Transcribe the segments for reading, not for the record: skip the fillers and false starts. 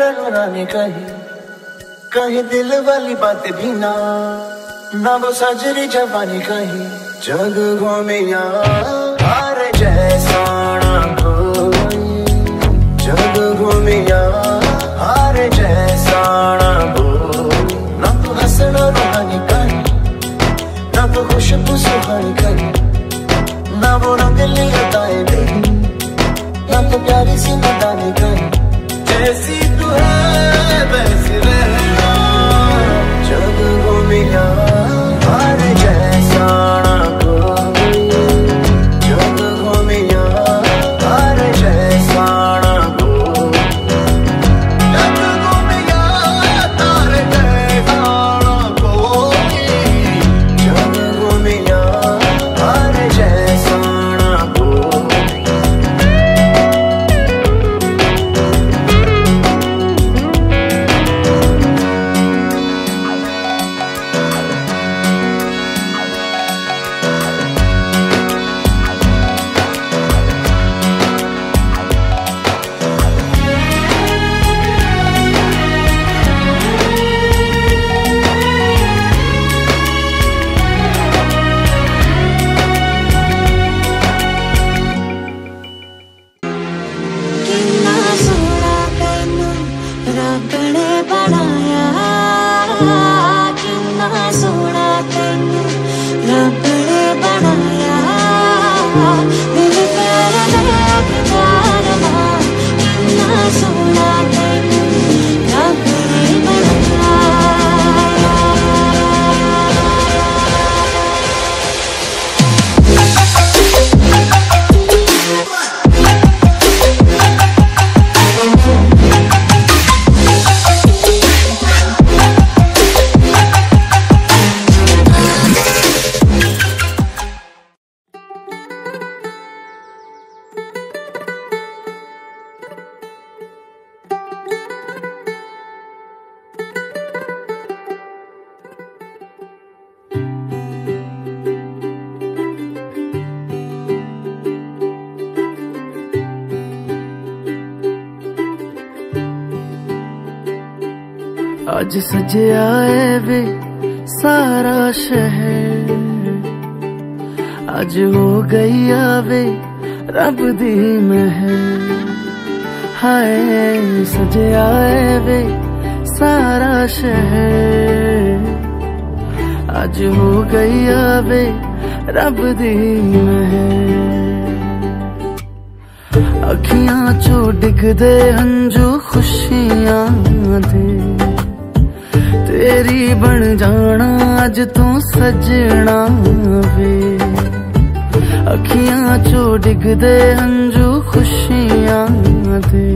रानी कहीं कहीं दिल वाली बात भी ना वो सजरी जवानी कहीं जग घूमिया हार जैसा ना कोई जग घूमिया हार जैसा ना कोई ना तो हंसना रूहानी कहीं ना तो खुशबू सुहानी कहीं ना वो रंगली अदाएं नहीं ना तो प्यारी सी नदानी कहीं जैसी तू है वैसी रहना जग घूमिया हार जैसा ना कोई जग घूमिया हार जैसा ना कोई जग घूमिया हार जैसा ना कोई जग घूमिया हार जैसा ना कोई आज सजया है वे सारा शहर आज हो गई आवे रब दी महर हाय सजया है वे सारा शहर आज हो गई आवे रब दी महर अखियां चो डिगदे हंजू खुशियां दे तेरी बन जाना अज तू सजना वे अखियां चो डिगदे हंजू खुशियां दे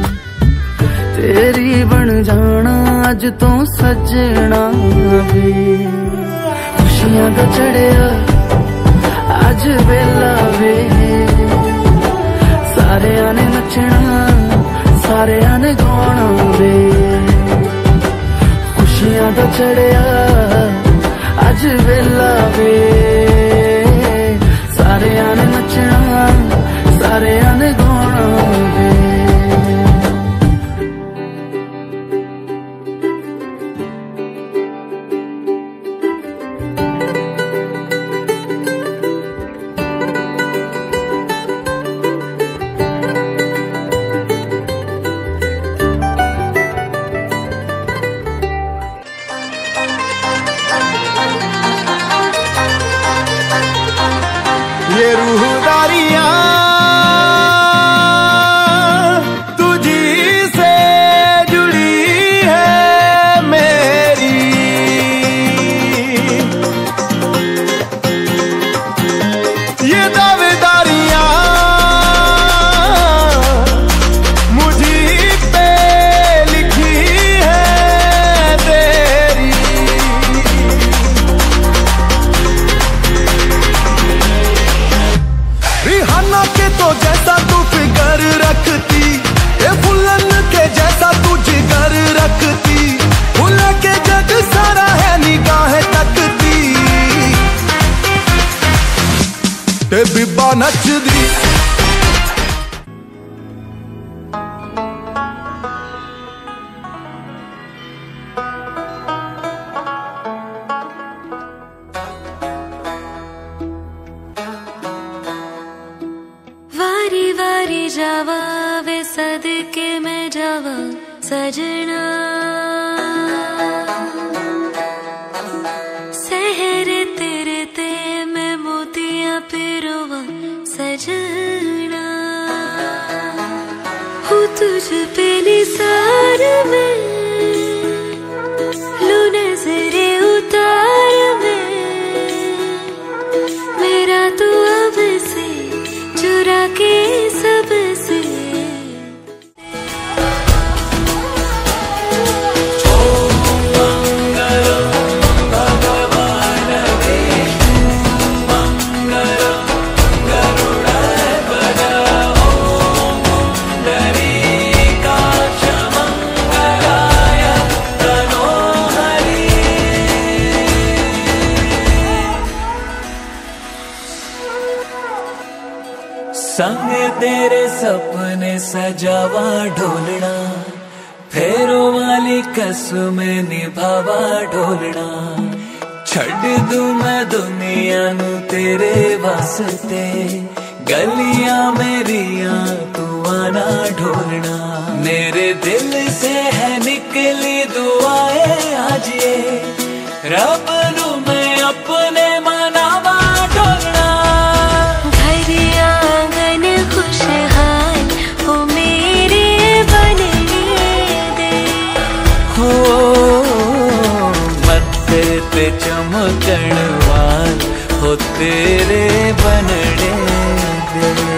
तेरी बन जाना अज तू सजना वे खुशियां दा चढ़िया अज वेला वे सारे ने नचना सारे ने गाना वे खुशियां दा चढ़िया अज वेला वे सारे ने नचना सारे ने गाना वे ये रूहदारियां तुझी से जुड़ी है मेरी ये दावेदारियां मुझी पे लिखी है तेरी रिहाना के तो जैसा तू फिगर रखती ये फुलन के जैसा तू जिगर रखती फूल के जग सारा है निगाहें तकती ते बिब्बा नचदी सजना सहरे तेरे ते मैं मोतियां पिरोवा सजना हूँ तुझ पे निसार में लू नजरे उतार में मेरा तू अब से चुरा के सबसे संग तेरे सपने सजावा ढोलना फेरों वाली कसमें निभावा ढोलना छड़ दूं मैं दुनिया नू तेरे वास्ते गलियां मेरियां तू आना ढोलना मेरे दिल से है निकली दुआएं आज ये रब नू मैं अपने मनावा ढोलना पे चमकण वाल हो तेरे बनने दे।